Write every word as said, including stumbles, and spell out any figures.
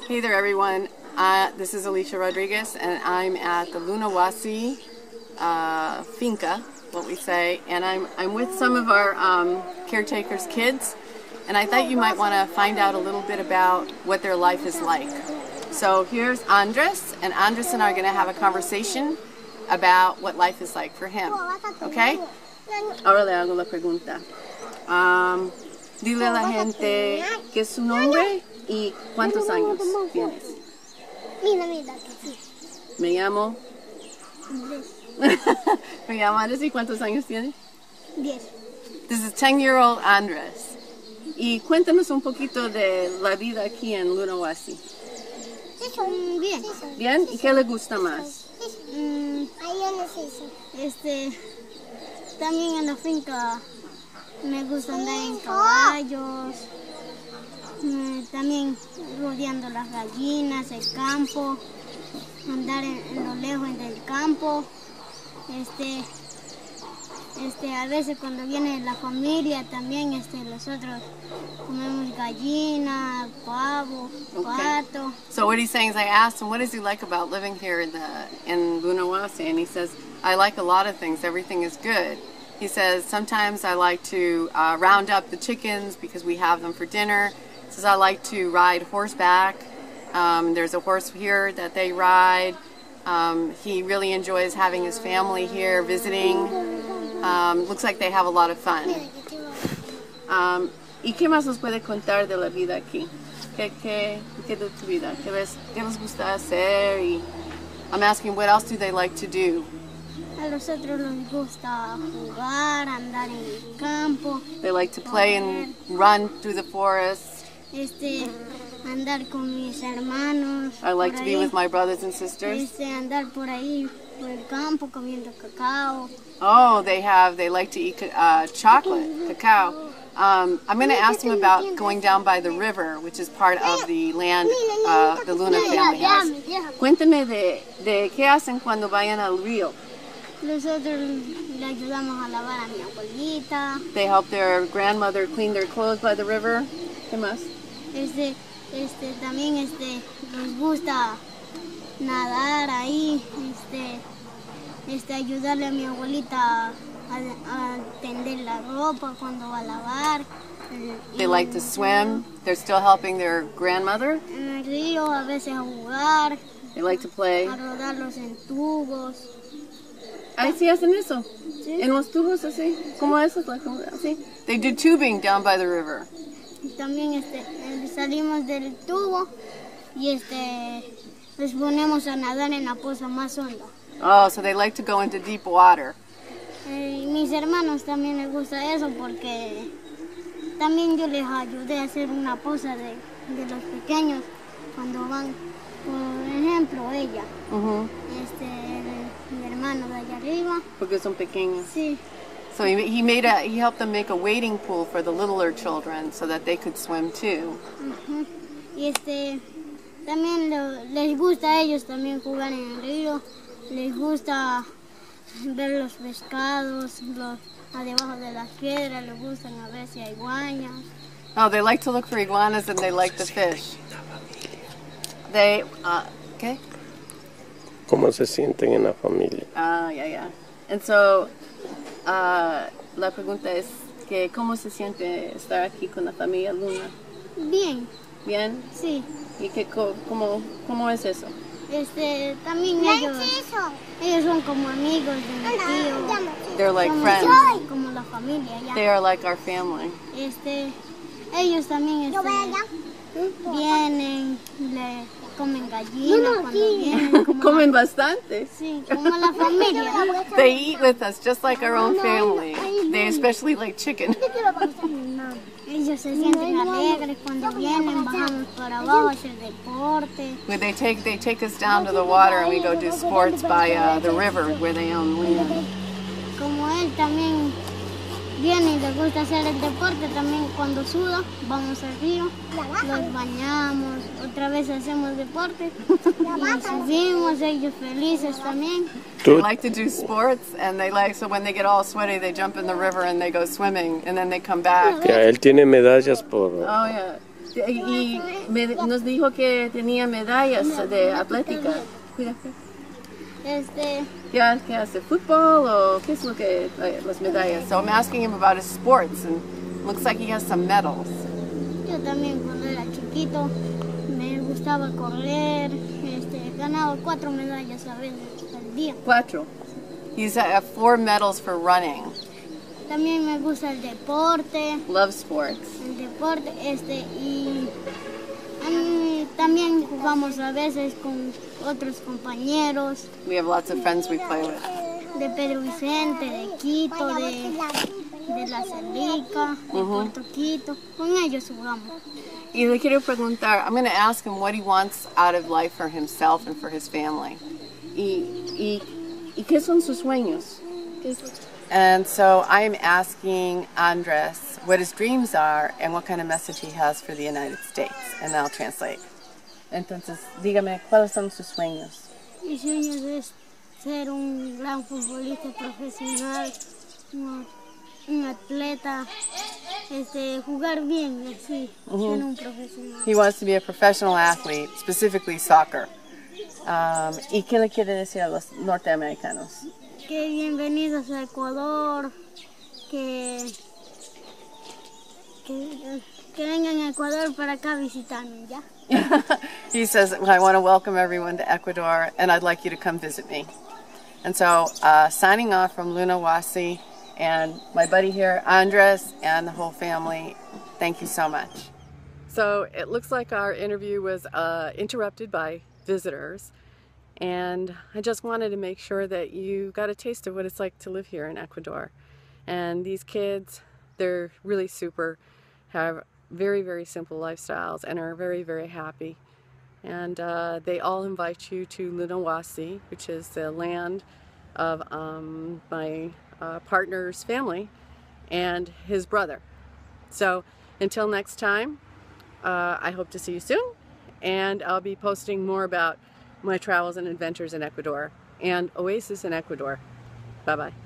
Hey there, everyone. Uh, this is Alicia Rodriguez, and I'm at the Lunahuasi uh, finca, what we say, and I'm, I'm with some of our um, caretakers' kids, and I thought you might want to find out a little bit about what their life is like. So here's Andres, and Andres and I are going to have a conversation about what life is like for him. Okay? Ahora le hago la pregunta. Um, dile a la gente qué es su nombre y cuántos años tienes. Mira, mira, que sí. Me llamo. Me llamo Andres, ¿y cuántos años tienes? Diez. This is ten-year-old Andres. Y cuéntanos un poquito de la vida aquí en Lunahuasi. Bien. ¿Bien? ¿Y qué le gusta más? Mm, este, también en la finca me gusta andar en caballos, mm, también rodeando las gallinas, el campo, andar en, en lo lejos del campo. Este, este, a veces cuando viene la familia también, este, nosotros comemos gallina, pavo, pato. So what he's saying is, I asked him, what does he like about living here in the in Lunahuasi? And he says, I like a lot of things. Everything is good. He says, sometimes I like to uh, round up the chickens because we have them for dinner. He says, I like to ride horseback. Um, there's a horse here that they ride. Um, he really enjoys having his family here visiting. Um, looks like they have a lot of fun. Um, ¿Y qué más nos puede contar de la vida aquí? ¿Qué, qué, qué de tu vida? ¿Qué les, qué les gusta hacer? Y I'm asking, what else do they like to do? A nosotros nos gusta jugar, andar en el campo. They like to play and run through the forest. Este, andar con mis hermanos. I like to ahí. be with my brothers and sisters. Este, andar por ahí, por el campo, comiendo cacao. Oh, they have, they like to eat uh, chocolate, cacao. Um, I'm going to ask them about going down by the river, which is part of the land uh, the Luna family has. Cuénteme de, de qué hacen cuando vayan al río. Nosotros le ayudamos a lavar a mi abuelita. They help their grandmother clean their clothes by the river. ¿Qué más? Este, este, también este, nos gusta nadar ahí, este, este, ayudarle a mi abuelita a, a tender la ropa cuando va a lavar. They like to swim. They're still helping their grandmother. En el río a veces a jugar. They like to play. A rodarlos en tubos. Ahí sí hacen eso. ¿Sí? En los tubos así. ¿Cómo eso? Así. They do tubing down by the river. Y también este, salimos del tubo y este, nos ponemos a nadar en la poza más honda. Oh, so they like to go into deep water. Eh, mis hermanos también les gusta eso porque también yo les ayudé a hacer una poza de, de los pequeños cuando van, por ejemplo, ella, Uh-huh. este, el, mi hermano de allá arriba. Porque son pequeños. Sí. So he, he made a he helped them make a wading pool for the littler children so that they could swim too. Uh-huh. Y este, también lo, les gusta a ellos también jugar en el río. Les gusta ver los pescados, los debajo de las piedras, les gustan a ver si hay guañas. Oh, they like to look for iguanas and they like the fish. They, uh, ¿qué? ¿Cómo se sienten en la familia? Ah, yeah, yeah. And so, uh, la pregunta es que ¿cómo se siente estar aquí con la familia Luna? Bien. ¿Bien? Sí. ¿Y qué, cómo, cómo es eso? Este, también ellos, ellos son como amigos de mi tío. They're like Somos friends. como la familia ya. They are like our family. Este, ellos también este, vienen, le comen gallina cuando vienen. Como Comen bastante. Sí, como la familia. They eat with us just like our own family. They especially like chicken. Ellos se sienten alegres cuando vienen, bajamos para abajo a hacer deporte. When they take they take us down to the water and we go do sports by uh, the river where they own land. Como él también viene y le gusta hacer el deporte, también cuando suda, vamos al río, los bañamos, otra vez hacemos deporte y subimos, ellos felices también. They like to do sports, and they like, so when they get all sweaty, they jump in the river and they go swimming, and then they come back. Ya, él tiene medallas por... Oh, yeah. Y me, nos dijo que tenía medallas de atlética. Cuídate. Este, ¿Qué, ¿Qué hace? ¿Fútbol o qué es lo que las medallas? So I'm asking him about his sports and looks like he has some medals. yo también cuando era chiquito me gustaba correr, este, ganaba cuatro medallas a veces al día. Cuatro. He's at four medals for running. También me gusta el deporte, Loves sports. el deporte, este, y a mí también jugamos a veces con otros compañeros We have lots of friends we play with. de Pedro Vicente, de Quito, de, de La Celica, de Puerto Quito, con ellos jugamos. Y le quiero preguntar, I'm going to ask him what he wants out of life for himself and for his family. Y, y, y qué son sus sueños? And so I'm asking Andres what his dreams are and what kind of message he has for the United States. And I'll translate. Entonces, dígame, ¿cuáles son sus sueños? Mi sueño es ser un gran futbolista profesional, un, un atleta, este, jugar bien, así, ser un profesional. He wants to be a professional athlete, specifically soccer. Um, ¿Y qué le quiere decir a los norteamericanos? Que bienvenidos a Ecuador, que, que, que vengan a Ecuador para acá visitarme, ¿ya? He says, well, I want to welcome everyone to Ecuador, and I'd like you to come visit me. And so, uh, signing off from Lunahuasi, and my buddy here, Andres, and the whole family, thank you so much. So, it looks like our interview was uh, interrupted by visitors, and I just wanted to make sure that you got a taste of what it's like to live here in Ecuador. And these kids, they're really super, have very, very simple lifestyles and are very, very happy. And uh, they all invite you to Lunahuasi, which is the land of um, my uh, partner's family and his brother. So until next time, uh, I hope to see you soon, and I'll be posting more about my travels and adventures in Ecuador and Oasis in Ecuador. Bye-bye.